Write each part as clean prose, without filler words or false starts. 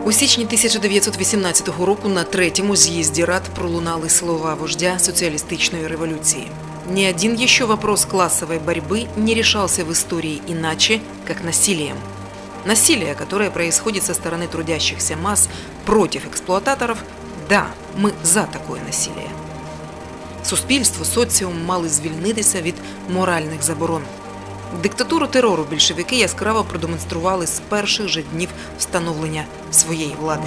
У січні 1918 року на третьем з'їзді Рад пролунали слова вождя социалистической революции. Ни один еще вопрос классовой борьбы не решался в истории иначе, как насилием. Насилие, которое происходит со стороны трудящихся масс против эксплуататоров, да, ми за такое насилие. Суспільство, соціум мали звільнитися від моральних заборон. Диктатуру терору більшовики яскраво продемонстрували з перших же днів встановлення своєї влади.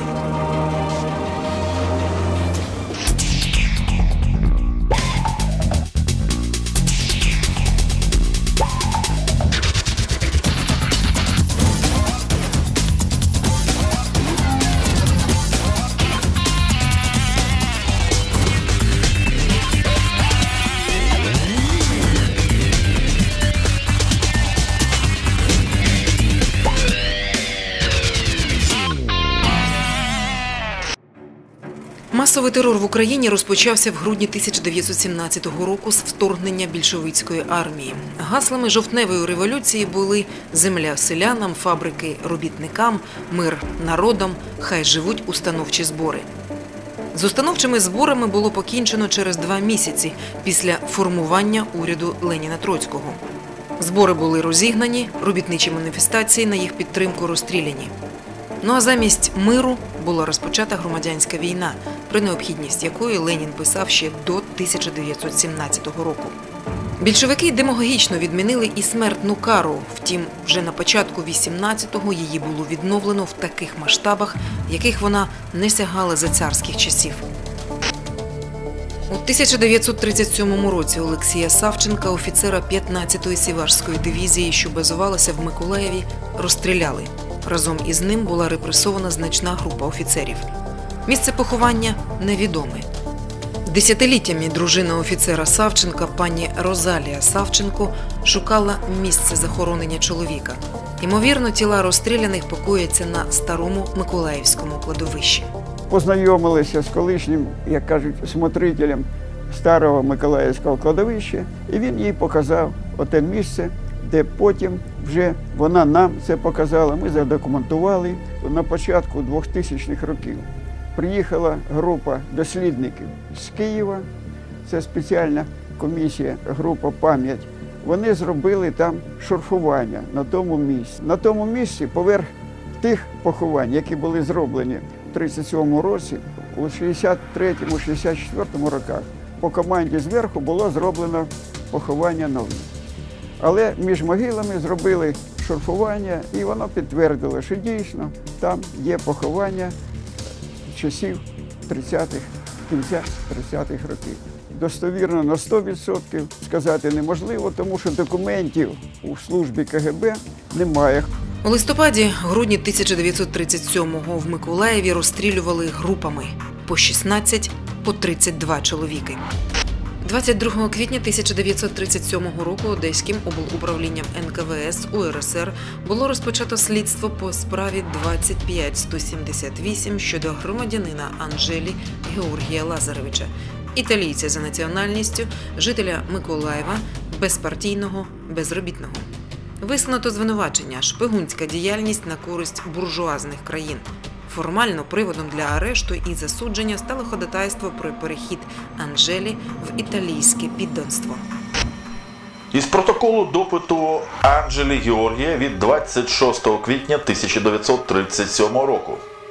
Масовий терор в Україні розпочався в грудні 1917 року з вторгнення більшовицької армії. Гаслами жовтневої революції були «Земля селянам», «Фабрики робітникам», «Мир народам», «Хай живуть установчі збори». З установчими зборами було покінчено через 2 місяці після формування уряду Леніна-Троцького. Збори були розігнані, робітничі маніфестації на їх підтримку розстріляні. Ну а замість миру була розпочата громадянська війна, про необхідність якої Ленін писав ще до 1917 року. Більшовики демагогічно відмінили і смертну кару, втім, вже на початку 18-го її було відновлено в таких масштабах, яких вона не сягала за царських часів. У 1937 році Олексія Савченка, офіцера 15-ї Сівашської дивізії, що базувалася в Миколаєві, розстріляли. Разом із ним була репресована значна група офіцерів. Місце поховання невідоме. Десятиліттями дружина офіцера Савченка, пані Розалія Савченко, шукала місце захоронення чоловіка. Ймовірно, тіла розстріляних покояться на старому Миколаївському кладовищі. Познайомилися з колишнім, як кажуть, смотрителем старого Миколаївського кладовища, і він їй показав оте місце, де потім вже вона нам це показала, ми задокументували. На початку 2000-х років приїхала група дослідників з Києва, це спеціальна комісія, група «Пам'ять». Вони зробили там шурфування на тому місці. На тому місці, поверх тих поховань, які були зроблені в 1937 році, у 1963-1964 роках, по команді зверху було зроблено поховання нове. Але між могилами зробили шурфування, і воно підтвердило, що дійсно там є поховання часів 30-х, кінця 30-х років. Достовірно на 100% сказати неможливо, тому що документів у службі КГБ немає. У листопаді-грудні 1937-го в Миколаєві розстрілювали групами по 16, по 32 чоловіки. 22 квітня 1937 року Одеським облуправлінням НКВС УРСР було розпочато слідство по справі 25178 щодо громадянина Анжелі Георгія Лазаревича, італійця за національністю, жителя Миколаєва, безпартійного, безробітного. Висунуто звинувачення – шпигунська діяльність на користь буржуазних країн. Формально приводом для арешту і засудження стало ходатайство про перехід Анжелі в італійське підданство. Із протоколу допиту Анжелі Георгія від 26 квітня 1937 року.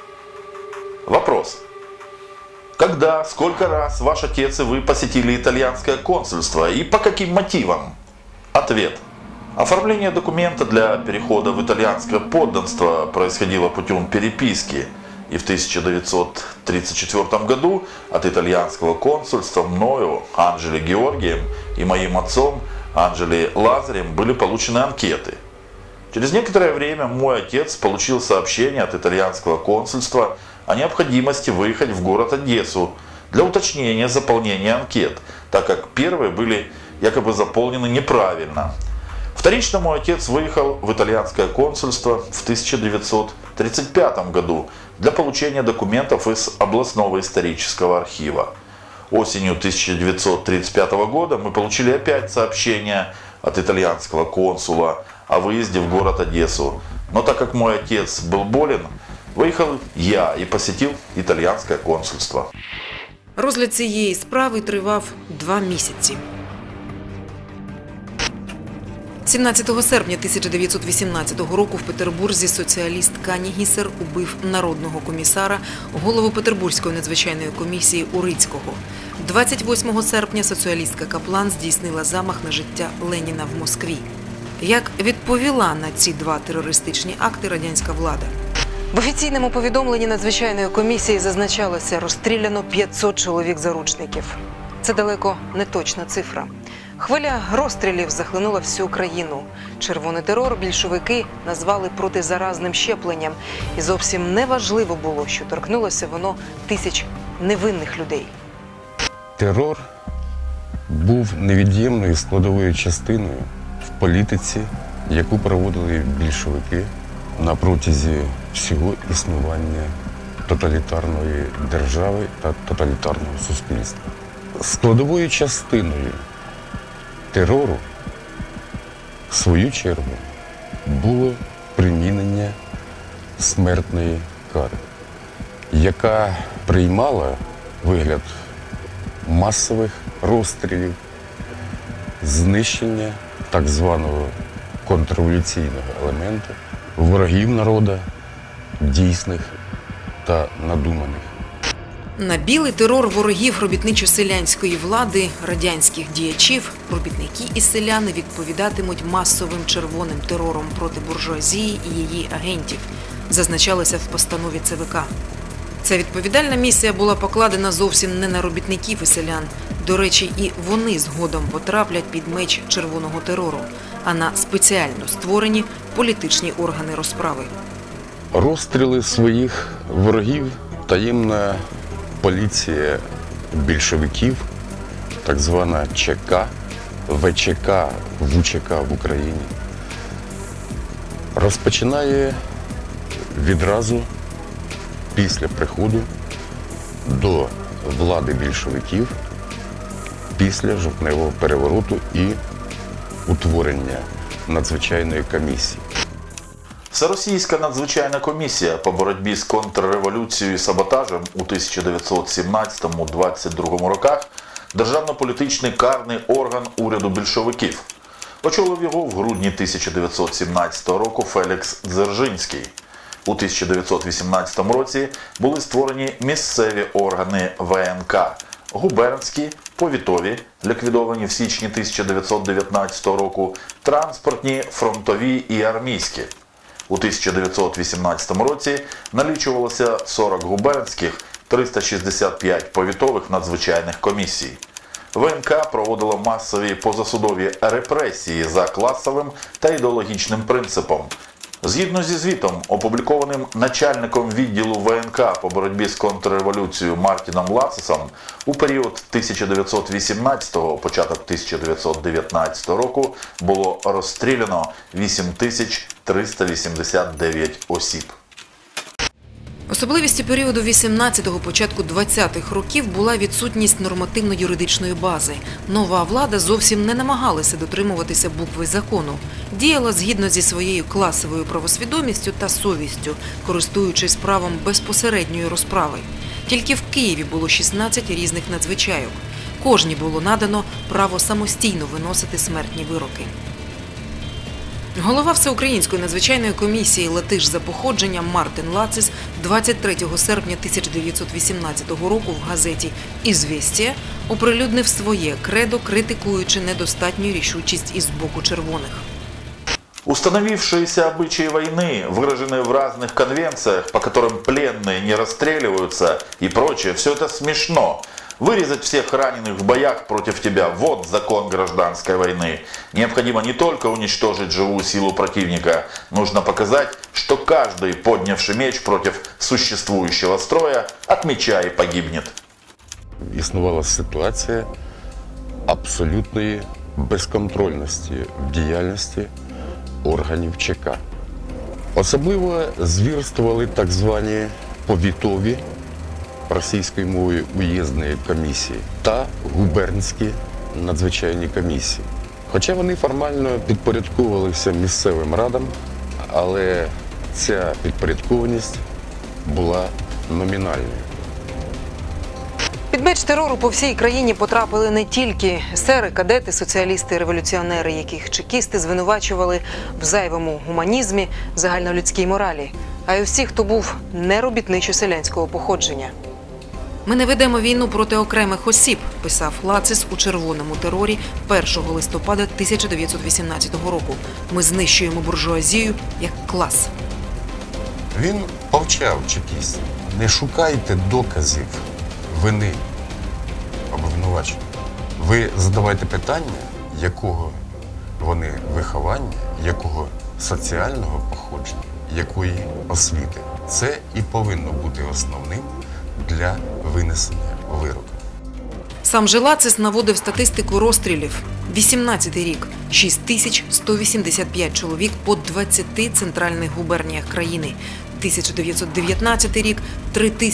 Вопрос. Когда, сколько раз ваш отец и вы посетили итальянское консульство и по каким мотивам? Ответ. Оформление документа для перехода в итальянское подданство происходило путем переписки, и в 1934 году от итальянского консульства мною, Анжелей Георгием, и моим отцом, Анжелей Лазарем, были получены анкеты. Через некоторое время мой отец получил сообщение от итальянского консульства о необходимости выехать в город Одессу для уточнения заполнения анкет, так как первые были якобы заполнены неправильно. Вторично мой отец выехал в итальянское консульство в 1935 году для получения документов из областного исторического архива. Осенью 1935 года мы получили опять сообщение от итальянского консула о выезде в город Одессу. Но так как мой отец был болен, Выехал я и посетил итальянское консульство. Розгляд цієї справи тривав 2 місяці. 17 серпня 1918 року в Петербурзі соціаліст Канігісер убив народного комісара, голову Петербурзької надзвичайної комісії Урицького. 28 серпня соціалістка Каплан здійснила замах на життя Леніна в Москві. Як відповіла на ці 2 терористичні акти радянська влада? В офіційному повідомленні надзвичайної комісії зазначалося: розстріляно 500 чоловік-заручників. Це далеко не точна цифра. Хвиля розстрілів захлинула всю країну. Червоний терор більшовики назвали протизаразним щепленням. І зовсім не важливо було, що торкнулося воно тисяч невинних людей. Терор був невід'ємною складовою частиною в політиці, яку проводили більшовики на протязі всього існування тоталітарної держави та тоталітарного суспільства. Складовою частиною терору, в свою чергу, було примінення смертної кари, яка приймала вигляд масових розстрілів, знищення так званого контрреволюційного елементу, ворогів народу, дійсних та надуманих. На білий терор ворогів робітничо-селянської влади, радянських діячів, робітники і селяни відповідатимуть масовим червоним терором проти буржуазії і її агентів, зазначалося в постанові ЦВК. Ця відповідальна місія була покладена зовсім не на робітників і селян. До речі, і вони згодом потраплять під меч червоного терору, а на спеціально створені політичні органи розправи. Розстріли своїх ворогів таємна поліція більшовиків, так звана ЧК, ВЧК, ВУЧК в Україні, розпочинає відразу після приходу до влади більшовиків, після жовтневого перевороту і утворення надзвичайної комісії. Всеросійська надзвичайна комісія по боротьбі з контрреволюцією і саботажем у 1917-22 роках – державно-політичний карний орган уряду більшовиків. Очолив його в грудні 1917 року Фелікс Дзержинський. У 1918 році були створені місцеві органи ВНК – губернські, повітові, ліквідовані в січні 1919 року, транспортні, фронтові і армійські. У 1918 році налічувалося 40 губернських, 365 повітових надзвичайних комісій. ВНК проводила масові позасудові репресії за класовим та ідеологічним принципом. Згідно зі звітом, опублікованим начальником відділу ВНК по боротьбі з контрреволюцією Мартіном Лацисом, у період 1918 початок 1919 року було розстріляно 8389 осіб. Особливістю періоду 18-го, початку 20-х років була відсутність нормативно-юридичної бази. Нова влада зовсім не намагалася дотримуватися букви закону. Діяла згідно зі своєю класовою правосвідомістю та совістю, користуючись правом безпосередньої розправи. Тільки в Києві було 16 різних надзвичайок. Кожній було надано право самостійно виносити смертні вироки. Голова Всеукраїнської надзвичайної комісії «Латиш за походженням» Мартин Лацис 23 серпня 1918 року в газеті «Ізвєстія» оприлюднив своє кредо, критикуючи недостатню рішучість із боку червоних. Установившиеся обычаи войны, выраженные в разных конвенциях, по которым пленные не расстреливаются и прочее, все это смешно. Вырезать всех раненых в боях против тебя – вот закон гражданской войны. Необходимо не только уничтожить живую силу противника, нужно показать, что каждый, поднявший меч против существующего строя, от меча и погибнет. Існувала ситуація абсолютної безконтрольності в діяльності органів ЧК. Особливо звірствували так звані повітові, російською мовою уїздні комісії та губернські надзвичайні комісії. Хоча вони формально підпорядковувалися місцевим радам, але ця підпорядкованість була номінальною. Під меч терору по всій країні потрапили не тільки есери, кадети, соціалісти, революціонери, яких чекісти звинувачували в зайвому гуманізмі, загальнолюдській моралі, а й усі, хто був не робітничо-селянського походження. «Ми не ведемо війну проти окремих осіб», – писав Лацис у «Червоному терорі» 1 листопада 1918 року. «Ми знищуємо буржуазію як клас». Він повчав чекістів: не шукайте доказів вини обвинувачення. Ви задавайте питання, якого вони виховання, якого соціального походження, якої освіти. Це і повинно бути основним для винесення вироку. Сам же Лацис наводив статистику розстрілів. 18-й рік – 6185 чоловік по 20 центральних губерніях країни. 1919 рік –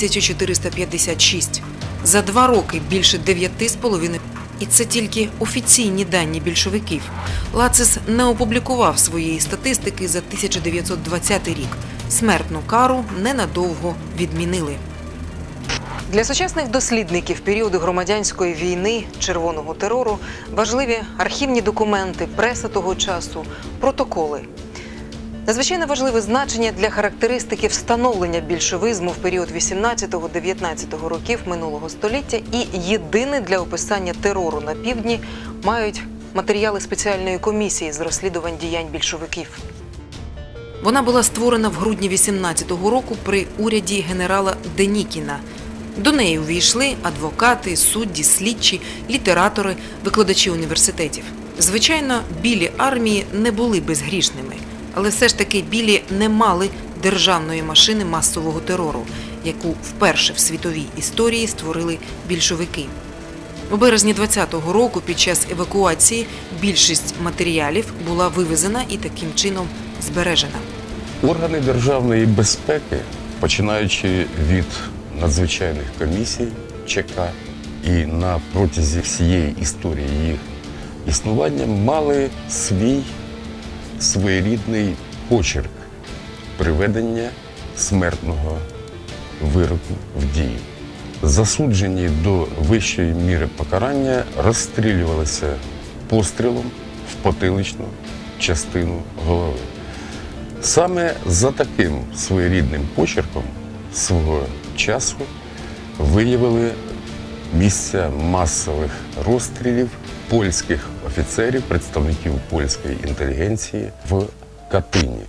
3456. За 2 роки більше 9,5. І це тільки офіційні дані більшовиків. Лацис не опублікував своєї статистики за 1920 рік. Смертну кару ненадовго відмінили. Для сучасних дослідників періоду громадянської війни, червоного терору важливі архівні документи, преса того часу, протоколи. Надзвичайно важливе значення для характеристики встановлення більшовизму в період 18-19 років минулого століття і єдине для описання терору на півдні мають матеріали спеціальної комісії з розслідувань діянь більшовиків. Вона була створена в грудні 18-го року при уряді генерала Денікіна. До неї увійшли адвокати, судді, слідчі, літератори, викладачі університетів. Звичайно, білі армії не були безгрішними, але все ж таки білі не мали державної машини масового терору, яку вперше в світовій історії створили більшовики. У березні 20-го року під час евакуації більшість матеріалів була вивезена і таким чином збережена. Органи державної безпеки, починаючи від надзвичайних комісій ЧК і на протязі всієї історії їх існування, мали свій своєрідний почерк приведення смертного вироку в дію. Засуджені до вищої міри покарання розстрілювалися пострілом в потиличну частину голови. Саме за таким своєрідним почерком свого часу виявили місця масових розстрілів польських офіцерів, представників польської інтелігенції в Катині.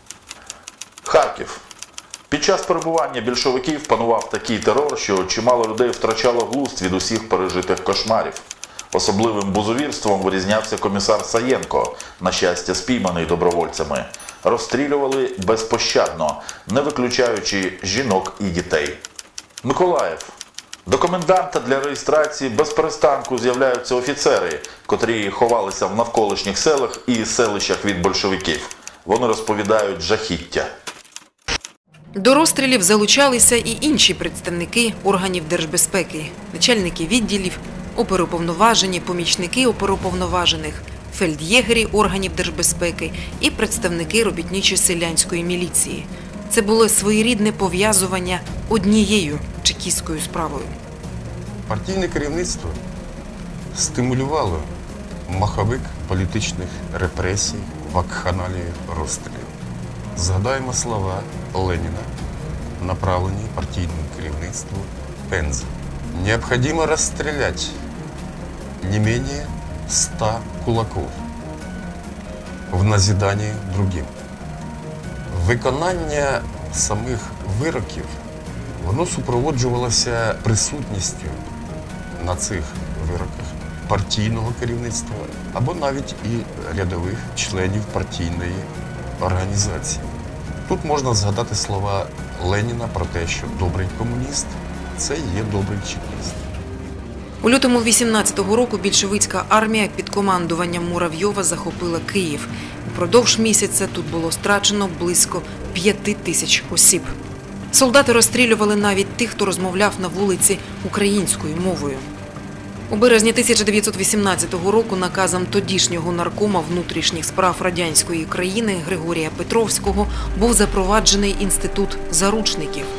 Харків. Під час перебування більшовиків панував такий терор, що чимало людей втрачало глузд від усіх пережитих кошмарів. Особливим бузовірством вирізнявся комісар Саєнко, на щастя спійманий добровольцями. Розстрілювали безпощадно, не виключаючи жінок і дітей. Миколаїв. До коменданта для реєстрації без перестанку з'являються офіцери, котрі ховалися в навколишніх селах і селищах від большевиків. Вони розповідають жахіття. До розстрілів залучалися і інші представники органів держбезпеки, начальники відділів, оперуповноважені, помічники оперуповноважених, фельд'єгері органів держбезпеки і представники робітничо-селянської міліції. Це було своєрідне пов'язування однією чекістською справою. Партійне керівництво стимулювало маховик політичних репресій, вакханалії, розстрілів. Згадаємо слова Леніна, направлені партийному керівництву Пензы. Необходимо расстрелять не менее 100 кулаков в назидание другим. Виконання самих вироків, воно супроводжувалося присутністю на цих вироках партійного керівництва або навіть і рядових членів партійної організації. Тут можна згадати слова Леніна про те, що добрий комуніст – це є добрий чекіст. У лютому 18-го року більшовицька армія під командуванням Муравйова захопила Київ. Упродовж місяця тут було страчено близько 5000 осіб. Солдати розстрілювали навіть тих, хто розмовляв на вулиці українською мовою. У березні 1918 року наказом тодішнього наркома внутрішніх справ радянської країни Григорія Петровського був запроваджений інститут заручників.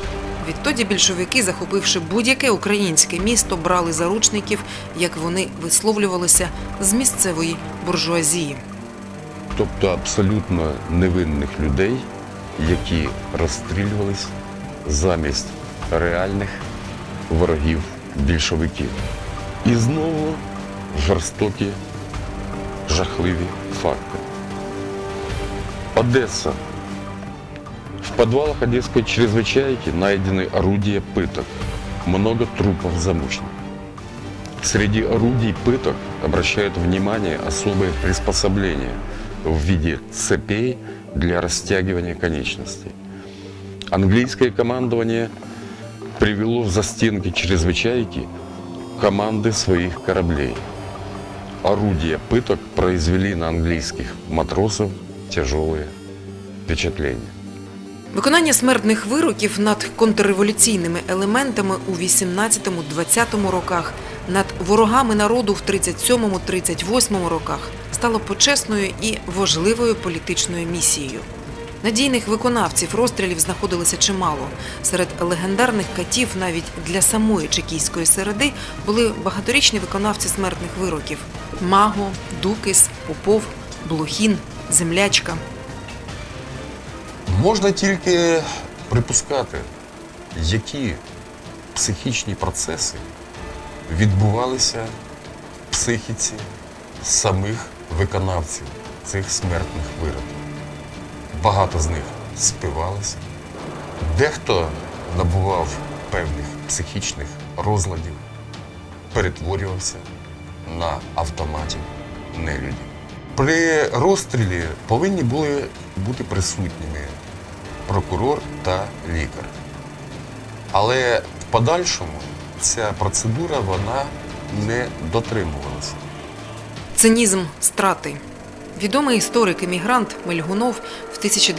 Відтоді більшовики, захопивши будь-яке українське місто, брали заручників, як вони висловлювалися, з місцевої буржуазії. Тобто абсолютно невинних людей, які розстрілювались замість реальних ворогів більшовиків. І знову жорстокі, жахливі факти. Одесса. В подвалах Одесской чрезвычайки найдены орудия пыток, много трупов замученных. Среди орудий пыток обращают внимание особые приспособления в виде цепей для растягивания конечностей. Английское командование привело в застенки чрезвычайки команды своих кораблей. Орудия пыток произвели на английских матросов тяжелые впечатления. Виконання смертних вироків над контрреволюційними елементами у 18-20 роках, над ворогами народу в 37-38 роках стало почесною і важливою політичною місією. Надійних виконавців розстрілів знаходилося чимало. Серед легендарних катів навіть для самої чекійської середи були багаторічні виконавці смертних вироків – Маго, Дукис, Попов, Блохін, Землячка. Можна тільки припускати, які психічні процеси відбувалися в психіці самих виконавців цих смертних вироків. Багато з них спивалися, дехто набував певних психічних розладів, перетворювався на автоматів нелюдів. При розстрілі повинні були бути присутніми прокурор та лікар. Але в подальшому ця процедура вона не дотримувалася. Цинізм страти. Відомий історик-емігрант Мельгунов в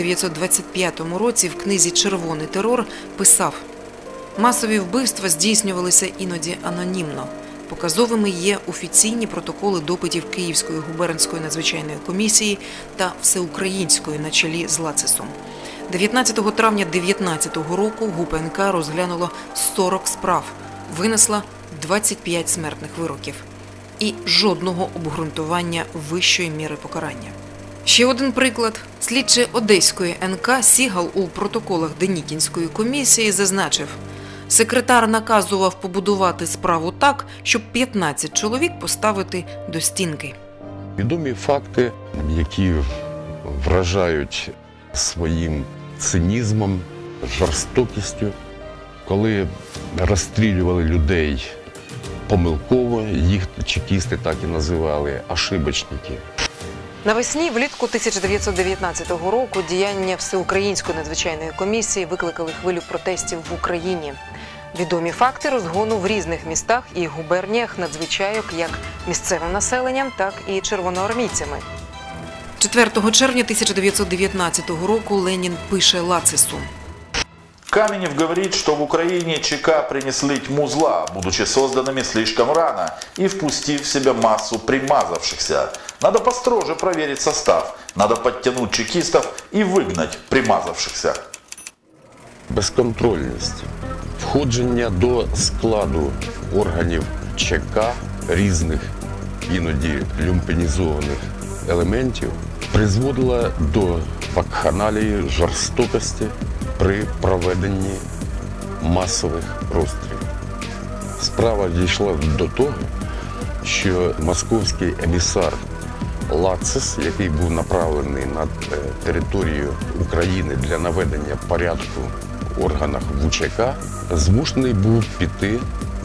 1925 році в книзі «Червоний терор» писав: «Масові вбивства здійснювалися іноді анонімно. Показовими є офіційні протоколи допитів Київської губернської надзвичайної комісії та Всеукраїнської на чолі з Лацисом. 19 травня 2019 року ГУПНК розглянуло 40 справ, винесла 25 смертних вироків. І жодного обґрунтування вищої міри покарання. Ще один приклад. Слідчий Одеської НК Сігал у протоколах Денікінської комісії зазначив: секретар наказував побудувати справу так, щоб 15 чоловік поставити до стінки. Відомі факти, які вражають своїм цинізмом, жорстокістю, коли розстрілювали людей помилково, їх чекісти так і називали ошибочники. Навесні, влітку 1919 року, діяння Всеукраїнської надзвичайної комісії викликали хвилю протестів в Україні. Відомі факти розгону в різних містах і губерніях надзвичайок як місцевим населенням, так і червоноармійцями. 4 червня 1919 року Ленін пише Лацису: Каменев говорит, что в Украине ЧК принесли тьму зла, будучи созданными слишком рано и впустив в себя массу примазавшихся. Надо построже проверить состав, надо подтянуть чекистов и выгнать примазавшихся. Безконтрольність, входження до складу органів ЧК різних, іноді люмпенізованих елементів призводила до вакханалії жорстокості при проведенні масових розстрілів. Справа дійшла до того, що московський емісар Лацис, який був направлений на територію України для наведення порядку в органах ВУЧК, змушений був піти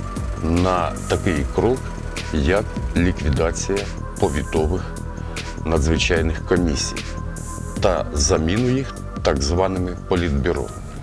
на такий крок, як ліквідація повітових надзвичайних комісій та заміну їх так званими політбюро.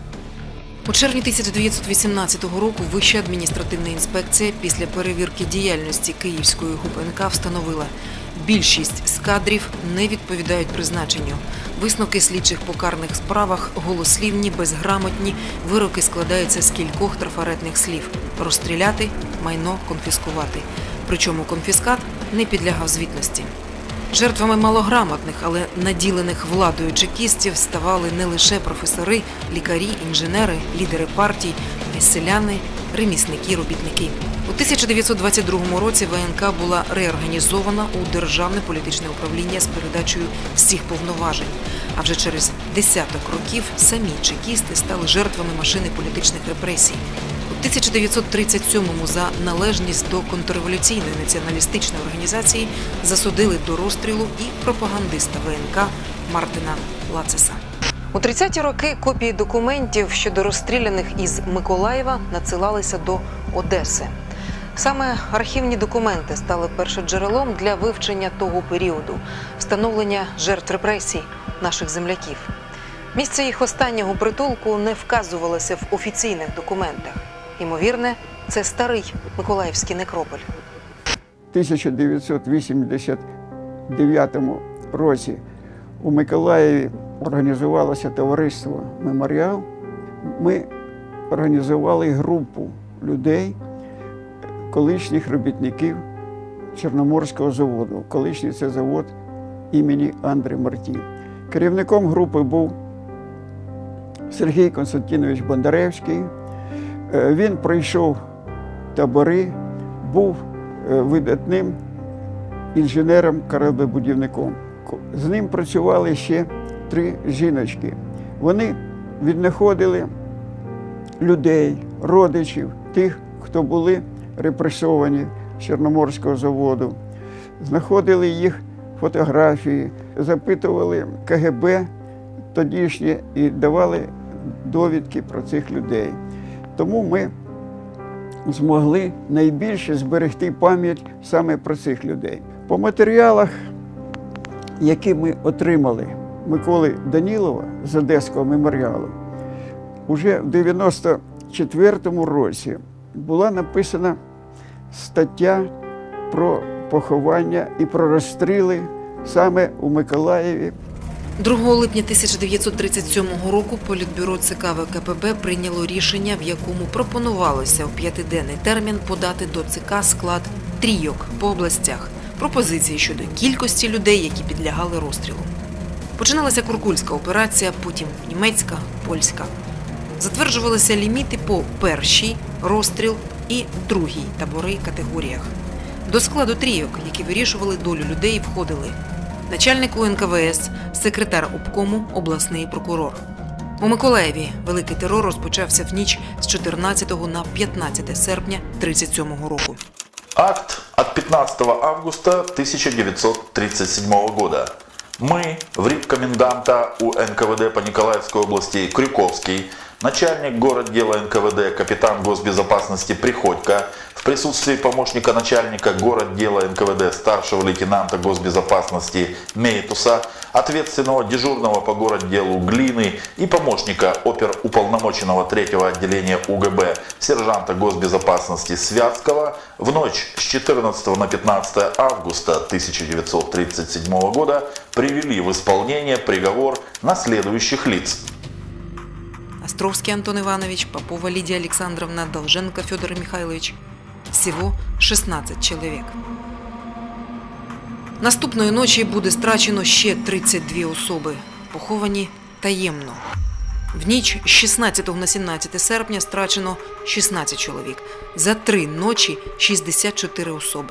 У червні 1918 року Вища адміністративна інспекція після перевірки діяльності Київської ГУПНК встановила: більшість з кадрів не відповідають призначенню. Висновки слідчих по карних справах голослівні, безграмотні, вироки складаються з кількох трафаретних слів: розстріляти, майно конфіскувати. Причому конфіскат не підлягав звітності. Жертвами малограмотних, але наділених владою чекістів ставали не лише професори, лікарі, інженери, лідери партій, а й селяни, ремісники, робітники. У 1922 році ВНК була реорганізована у Державне політичне управління з передачею всіх повноважень. А вже через десяток років самі чекісти стали жертвами машини політичних репресій. У 1937-му за належність до контрреволюційної націоналістичної організації засудили до розстрілу і пропагандиста ВНК Мартина Лацеса. У 30-ті роки копії документів щодо розстріляних із Миколаєва надсилалися до Одеси. Саме архівні документи стали першоджерелом для вивчення того періоду, встановлення жертв репресій наших земляків. Місце їх останнього притулку не вказувалося в офіційних документах. Ймовірне, це старий Миколаївський некрополь. У 1989 році у Миколаєві організувалося товариство «Меморіал». Ми організували групу людей, колишніх робітників Чорноморського заводу. Колишній це завод імені Андре Марті. Керівником групи був Сергій Константинович Бондаревський. Він пройшов табори, був видатним інженером-кораблебудівником. З ним працювали ще 3 жіночки. Вони віднаходили людей, родичів, тих, хто були репресовані з Чорноморського заводу. Знаходили їх фотографії, запитували КГБ тодішнє і давали довідки про цих людей. Тому ми змогли найбільше зберегти пам'ять саме про цих людей. По матеріалах, які ми отримали Миколи Данілова з Одеського меморіалу, уже в 1994 році була написана стаття про поховання і про розстріли саме у Миколаєві. 2 липня 1937 року Політбюро ЦК ВКПБ прийняло рішення, в якому пропонувалося в 5-денний термін подати до ЦК склад трійок по областях, пропозиції щодо кількості людей, які підлягали розстрілу. Починалася Куркульська операція, потім німецька, польська. Затверджувалися ліміти по першій, розстріл і другій табори категоріях. До складу трійок, які вирішували долю людей, входили начальник УНКВС, секретар обкому, обласний прокурор. У Миколаєві великий терор розпочався в ніч з 14 на 15 серпня 1937 року. Акт от 15 августа 1937 года. Мы, в рибкоменданта УНКВД по Николаевской области Крюковский, начальник городдела НКВД, капитан госбезопасности Приходько, в присутствии помощника начальника городдела НКВД старшего лейтенанта госбезопасности Мейтуса, ответственного дежурного по городделу Глины и помощника оперуполномоченного 3-го отделения УГБ сержанта госбезопасности Святского в ночь с 14 на 15 августа 1937 года привели в исполнение приговор на следующих лиц. Островский Антон Иванович, Попова Лидия Александровна, Долженко Федор Михайлович. Всього 16 чоловік. Наступної ночі буде страчено ще 32 особи, поховані таємно. В ніч з 16 на 17 серпня страчено 16 чоловік. За 3 ночі 64 особи.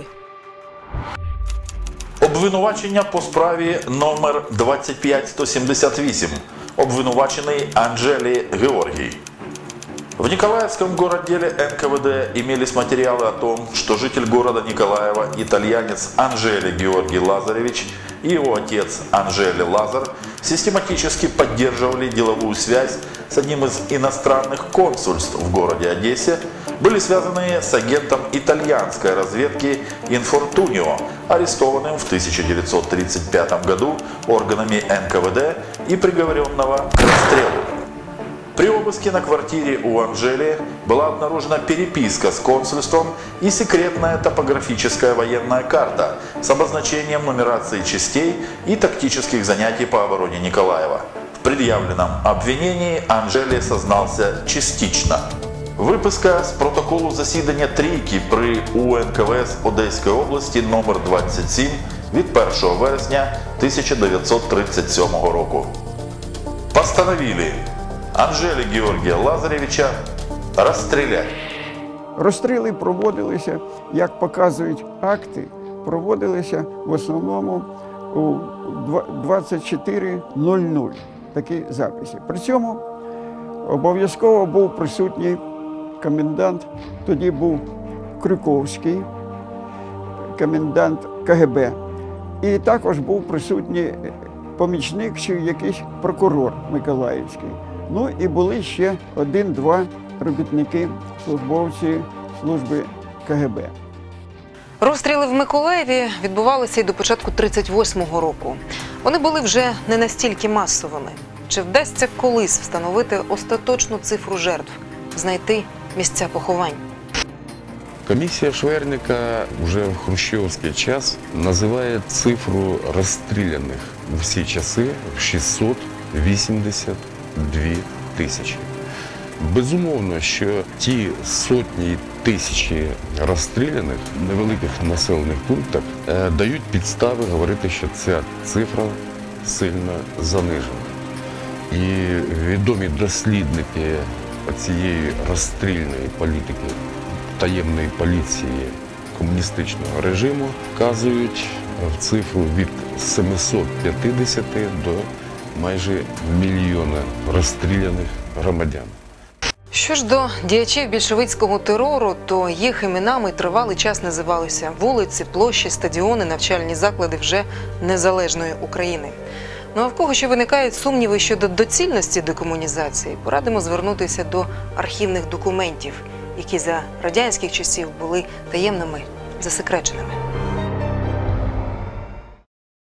Обвинувачення по справі номер 25178. Обвинуваченный Анжели Георгий. В Николаевском городделе НКВД имелись материалы о том, что житель города Николаева, итальянец Анжели Георгий Лазаревич и его отец Анжели Лазар систематически поддерживали деловую связь с одним из иностранных консульств в городе Одессе, были связаны с агентом итальянской разведки Инфортунио, арестованным в 1935 году органами НКВД и приговоренного к расстрелу. При обыске на квартире у Анжели была обнаружена переписка с консульством и секретная топографическая военная карта с обозначением нумерации частей и тактических занятий по обороне Николаева. В предъявленном обвинении Анжели сознался частично. Виписка з протоколу засідання трійки при УНКВС Одеської області номер 27 від 1 вересня 1937 року. Постановили Анжеля Георгия Лазаревича расстрелять. Розстріли проводилися, як показують акти, проводилися в основному у 24:00 такі записи. При цьому обов'язково був присутній комендант, тоді був Крюковський, комендант КГБ. І також був присутній помічник чи якийсь прокурор Миколаївський. Ну і були ще 1-2 робітники, службовці служби КГБ. Розстріли в Миколаєві відбувалися і до початку 1938 року. Вони були вже не настільки масовими. Чи вдасться колись встановити остаточну цифру жертв, знайти місця поховань? Комиссия Шверника уже в хрущевский час называет цифру расстрелянных в все часи 682 тисячі. Безумовно, що ті сотні і тисячі розстріляних в невеликих населених пунктах дають підстави говорити, що ця цифра сильно занижена. І відомі дослідники цієї розстрільної політики, таємної поліції комуністичного режиму вказують в цифру від 750 до майже мільйона розстріляних громадян. Що ж до діячів більшовицького терору, то їх іменами тривалий час називалися вулиці, площі, стадіони, навчальні заклади вже незалежної України. Ну а в кого ще виникають сумніви щодо доцільності декомунізації, порадимо звернутися до архівних документів, які за радянських часів були таємними, засекреченими.